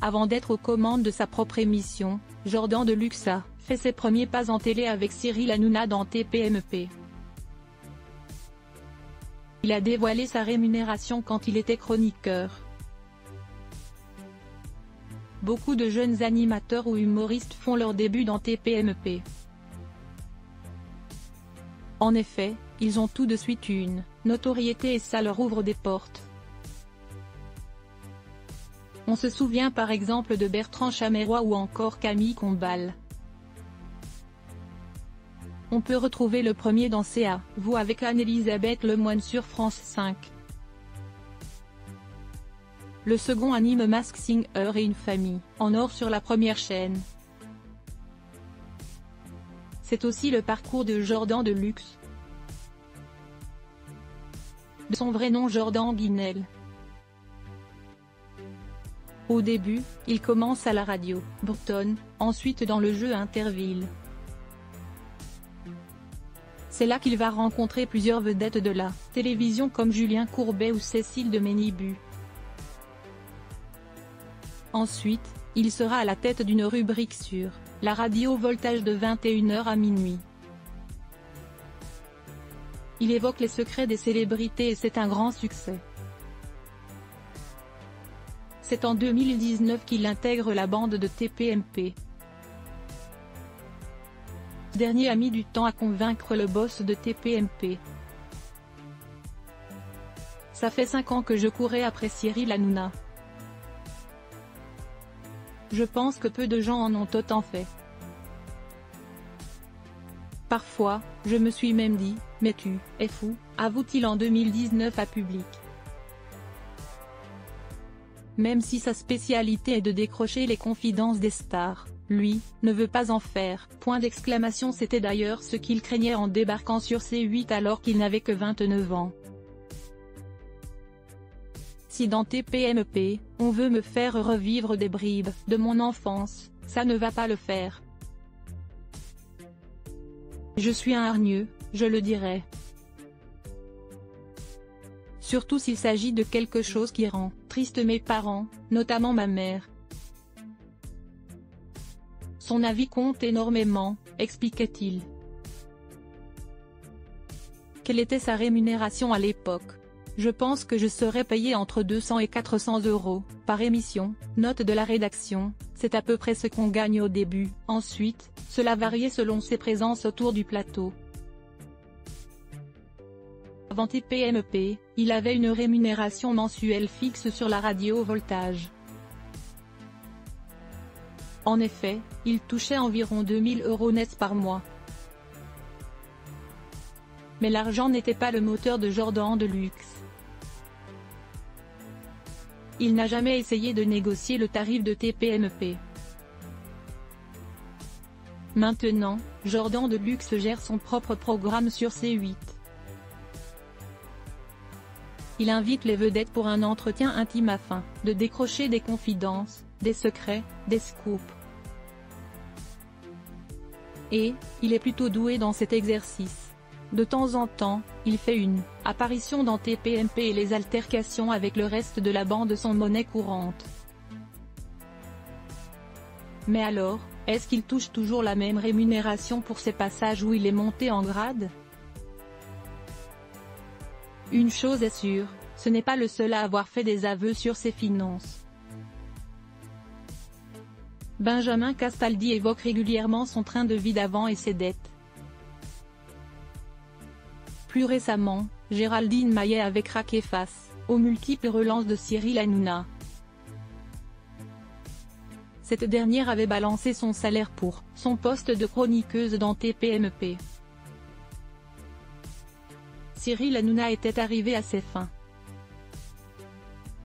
Avant d'être aux commandes de sa propre émission, Jordan Deluxe a fait ses premiers pas en télé avec Cyril Hanouna dans TPMP. Il a dévoilé sa rémunération quand il était chroniqueur. Beaucoup de jeunes animateurs ou humoristes font leur début dans TPMP. En effet, ils ont tout de suite une notoriété et ça leur ouvre des portes. On se souvient par exemple de Bertrand Chameroy ou encore Camille Combal. On peut retrouver le premier dans CA, vous avec Anne-Elisabeth Lemoine sur France 5. Le second anime Mask Singer et une famille, en or sur la première chaîne. C'est aussi le parcours de Jordan Deluxe. De son vrai nom Jordan Guinel. Au début, il commence à la radio, bretonne, ensuite dans le jeu Interville. C'est là qu'il va rencontrer plusieurs vedettes de la télévision comme Julien Courbet ou Cécile de Ménibu. Ensuite, il sera à la tête d'une rubrique sur la radio Voltage de 21h à minuit. Il évoque les secrets des célébrités et c'est un grand succès. C'est en 2019 qu'il intègre la bande de TPMP. Ce dernier a mis du temps à convaincre le boss de TPMP. Ça fait 5 ans que je courais après Cyril Hanouna. Je pense que peu de gens en ont autant fait. Parfois, je me suis même dit, mais tu es fou, avoue-t-il en 2019 à Public. Même si sa spécialité est de décrocher les confidences des stars, lui, ne veut pas en faire. Point d'exclamation. C'était d'ailleurs ce qu'il craignait en débarquant sur C8 alors qu'il n'avait que 29 ans. Si dans TPMP, on veut me faire revivre des bribes de mon enfance, ça ne va pas le faire. Je suis un hargneux, je le dirais. Surtout s'il s'agit de quelque chose qui rend triste mes parents, notamment ma mère. Son avis compte énormément, expliquait-il. Quelle était sa rémunération à l'époque? Je pense que je serais payé entre 200 et 400 € par émission, note de la rédaction, c'est à peu près ce qu'on gagne au début. Ensuite, cela variait selon ses présences autour du plateau. Avant TPMP, il avait une rémunération mensuelle fixe sur la radio Voltage. En effet, il touchait environ 2000 € net par mois. Mais l'argent n'était pas le moteur de Jordan Deluxe. Il n'a jamais essayé de négocier le tarif de TPMP. Maintenant, Jordan Deluxe gère son propre programme sur C8. Il invite les vedettes pour un entretien intime afin de décrocher des confidences, des secrets, des scoops. Et, il est plutôt doué dans cet exercice. De temps en temps, il fait une apparition dans TPMP et les altercations avec le reste de la bande sont monnaie courante. Mais alors, est-ce qu'il touche toujours la même rémunération pour ces passages où il est monté en grade? Une chose est sûre, ce n'est pas le seul à avoir fait des aveux sur ses finances. Benjamin Castaldi évoque régulièrement son train de vie d'avant et ses dettes. Plus récemment, Géraldine Maillet avait craqué face aux multiples relances de Cyril Hanouna. Cette dernière avait balancé son salaire pour son poste de chroniqueuse dans TPMP. Cyril Hanouna était arrivé à ses fins.